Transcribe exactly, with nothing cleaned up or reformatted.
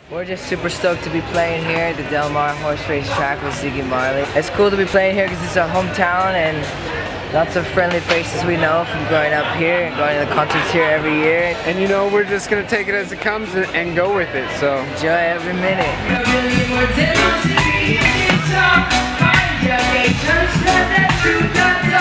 We're just super stoked to be playing here at the Del Mar Horse Race Track with Ziggy Marley. It's cool to be playing here because it's our hometown and lots of friendly faces we know from growing up here and going to the concerts here every year. And you know, we're just going to take it as it comes and, and go with it, so. Enjoy every minute. Turn